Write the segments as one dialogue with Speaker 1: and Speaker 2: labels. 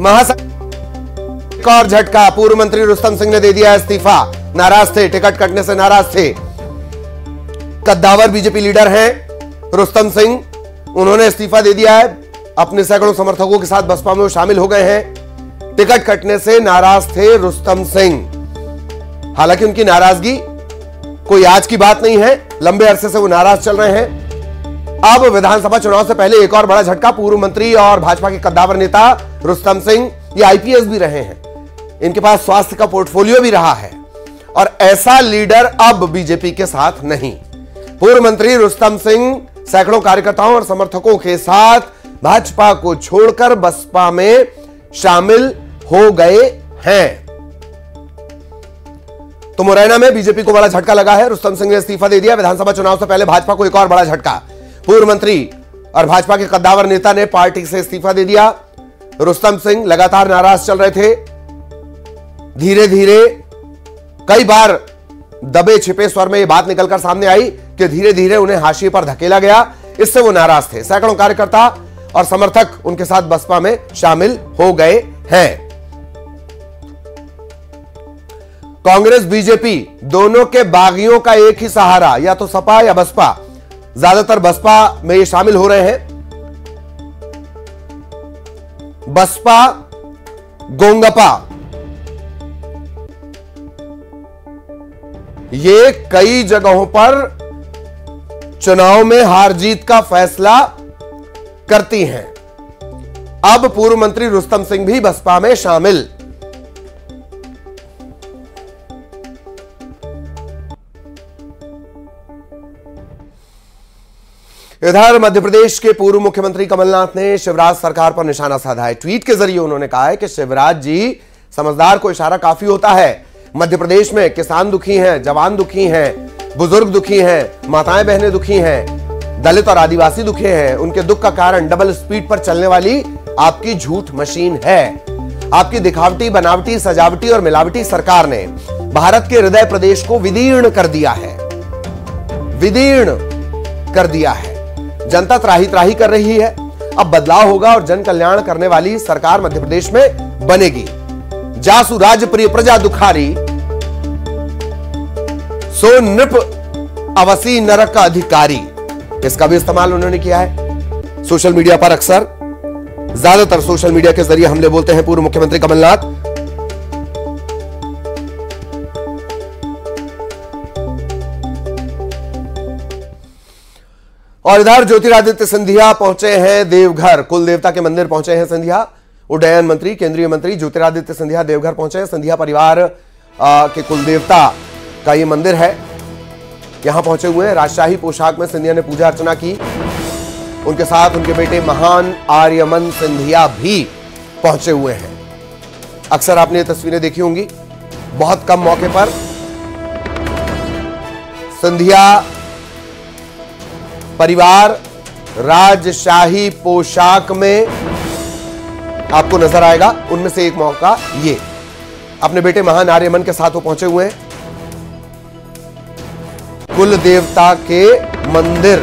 Speaker 1: एक और झटका, पूर्व मंत्री रुस्तम सिंह ने दे दिया इस्तीफा। नाराज थे, टिकट कटने से नाराज थे। कद्दावर बीजेपी लीडर हैं रुस्तम सिंह, उन्होंने इस्तीफा दे दिया है। अपने सैकड़ों समर्थकों के साथ बसपा में वो शामिल हो गए हैं। टिकट कटने से नाराज थे रुस्तम सिंह। हालांकि उनकी नाराजगी कोई आज की बात नहीं है, लंबे अरसे से वो नाराज चल रहे हैं। अब विधानसभा चुनाव से पहले एक और बड़ा झटका, पूर्व मंत्री और भाजपा के कद्दावर नेता रुस्तम सिंह, ये आईपीएस भी रहे हैं, इनके पास स्वास्थ्य का पोर्टफोलियो भी रहा है, और ऐसा लीडर अब बीजेपी के साथ नहीं। पूर्व मंत्री रुस्तम सिंह सैकड़ों कार्यकर्ताओं और समर्थकों के साथ भाजपा को छोड़कर बसपा में शामिल हो गए हैं। तो मुरैना में बीजेपी को बड़ा झटका लगा है। रुस्तम सिंह ने इस्तीफा दे दिया। विधानसभा चुनाव से पहले भाजपा को एक और बड़ा झटका, पूर्व मंत्री और भाजपा के कद्दावर नेता ने पार्टी से इस्तीफा दे दिया। रुस्तम सिंह लगातार नाराज चल रहे थे। धीरे धीरे कई बार दबे छिपे स्वर में यह बात निकलकर सामने आई कि धीरे धीरे उन्हें हाशिए पर धकेला गया, इससे वो नाराज थे। सैकड़ों कार्यकर्ता और समर्थक उनके साथ बसपा में शामिल हो गए हैं। कांग्रेस बीजेपी दोनों के बागियों का एक ही सहारा, या तो सपा या बसपा। ज्यादातर बसपा में ये शामिल हो रहे हैं। बसपा गोंगपा, ये कई जगहों पर चुनाव में हार जीत का फैसला करती हैं। अब पूर्व मंत्री रुस्तम सिंह भी बसपा में शामिल। इधर मध्य प्रदेश के पूर्व मुख्यमंत्री कमलनाथ ने शिवराज सरकार पर निशाना साधा है। ट्वीट के जरिए उन्होंने कहा है कि शिवराज जी, समझदार को इशारा काफी होता है। मध्य प्रदेश में किसान दुखी हैं, जवान दुखी हैं, बुजुर्ग दुखी हैं, माताएं बहनें दुखी हैं, दलित और आदिवासी दुखी हैं। उनके दुख का कारण डबल स्पीड पर चलने वाली आपकी झूठ मशीन है। आपकी दिखावटी, बनावटी, सजावटी और मिलावटी सरकार ने भारत के हृदय प्रदेश को विदीर्ण कर दिया है, विदीर्ण कर दिया है। जनता त्राही त्राही कर रही है। अब बदलाव होगा और जन कल्याण करने वाली सरकार मध्य प्रदेश में बनेगी। जासु राज प्रिय प्रजा दुखारी, सो नृप अवसी नरक का अधिकारी, इसका भी इस्तेमाल उन्होंने किया है सोशल मीडिया पर। अक्सर ज्यादातर सोशल मीडिया के जरिए हमले बोलते हैं पूर्व मुख्यमंत्री कमलनाथ। और इधर ज्योतिरादित्य सिंधिया पहुंचे हैं देवघर, कुल देवता के मंदिर पहुंचे हैं सिंधिया। उड्डयन मंत्री, केंद्रीय मंत्री ज्योतिरादित्य सिंधिया देवघर पहुंचे हैं। सिंधिया परिवार के कुल देवता का ये मंदिर है, यहां पहुंचे हुए हैं। राजशाही पोशाक में सिंधिया ने पूजा अर्चना की। उनके साथ उनके बेटे महान आर्यमन सिंधिया भी पहुंचे हुए हैं। अक्सर आपने ये तस्वीरें देखी होंगी। बहुत कम मौके पर सिंधिया परिवार राजशाही पोशाक में आपको नजर आएगा। उनमें से एक मौका ये, अपने बेटे महान आर्यमन के साथ वो पहुंचे हुए हैं कुल देवता के मंदिर।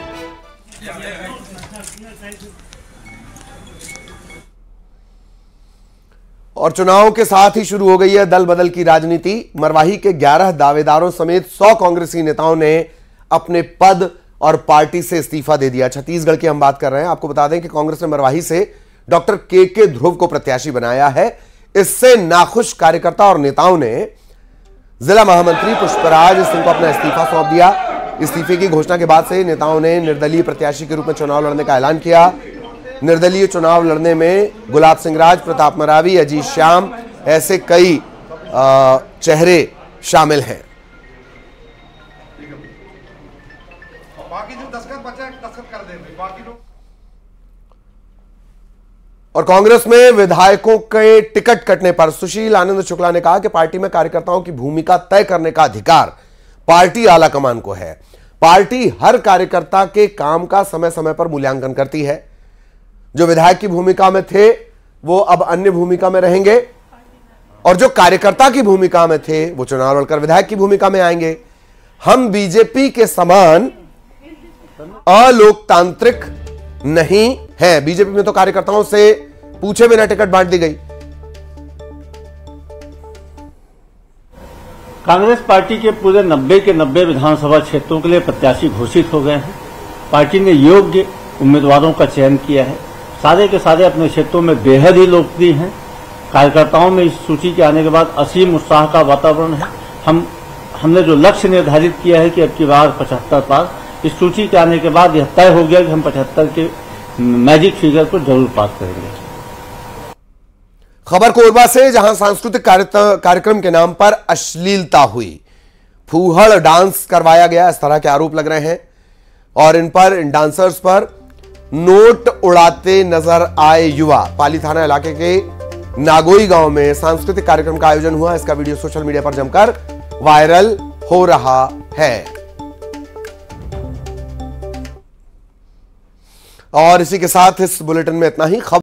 Speaker 1: और चुनाव के साथ ही शुरू हो गई है दल बदल की राजनीति। मरवाही के 11 दावेदारों समेत 100 कांग्रेसी नेताओं ने अपने पद और पार्टी से इस्तीफा दे दिया। छत्तीसगढ़ की हम बात कर रहे हैं। आपको बता दें कि कांग्रेस ने मरवाही से डॉक्टर के ध्रुव को प्रत्याशी बनाया है। इससे नाखुश कार्यकर्ता और नेताओं ने जिला महामंत्री पुष्पराज सिंह को अपना इस्तीफा सौंप दिया। इस्तीफे की घोषणा के बाद से नेताओं ने निर्दलीय प्रत्याशी के रूप में चुनाव लड़ने का ऐलान किया। निर्दलीय चुनाव लड़ने में गुलाब सिंह राज, प्रताप मरावी, अजीत श्याम, ऐसे कई चेहरे शामिल हैं। बाकी जो दस्तखत बचा दस्तखत कर देंगे बाकी लोग। और कांग्रेस में विधायकों के टिकट कटने पर सुशील आनंद शुक्ला ने कहा कि पार्टी में कार्यकर्ताओं की भूमिका तय करने का अधिकार पार्टी आला कमान को है। पार्टी हर कार्यकर्ता के काम का समय समय पर मूल्यांकन करती है। जो विधायक की भूमिका में थे वो अब अन्य भूमिका में रहेंगे, और जो कार्यकर्ता की भूमिका में थे वो चुनाव लड़कर विधायक की भूमिका में आएंगे। हम बीजेपी के समान अलोकतांत्रिक नहीं है। बीजेपी में तो कार्यकर्ताओं से पूछे बिना टिकट बांट दी गई।
Speaker 2: कांग्रेस पार्टी के पूरे 90 के 90 विधानसभा क्षेत्रों के लिए प्रत्याशी घोषित हो गए हैं। पार्टी ने योग्य उम्मीदवारों का चयन किया है। सारे के सारे अपने क्षेत्रों में बेहद ही लोकप्रिय हैं। कार्यकर्ताओं में इस सूची के आने के बाद असीम उत्साह का वातावरण है। हमने जो लक्ष्य निर्धारित किया है कि अब की बार 75 पार, इस सूची के आने के बाद यह तय हो गया कि हम 75 के मैजिक फिगर को जरूर पास करेंगे।
Speaker 1: खबर कोरबा से, जहां सांस्कृतिक कार्यक्रम के नाम पर अश्लीलता हुई, फूहड़ डांस करवाया गया, इस तरह के आरोप लग रहे हैं और इन डांसर्स पर नोट उड़ाते नजर आए युवा। पाली थाना इलाके के नागोई गांव में सांस्कृतिक कार्यक्रम का आयोजन हुआ। इसका वीडियो सोशल मीडिया पर जमकर वायरल हो रहा है। और इसी के साथ इस बुलेटिन में इतना ही।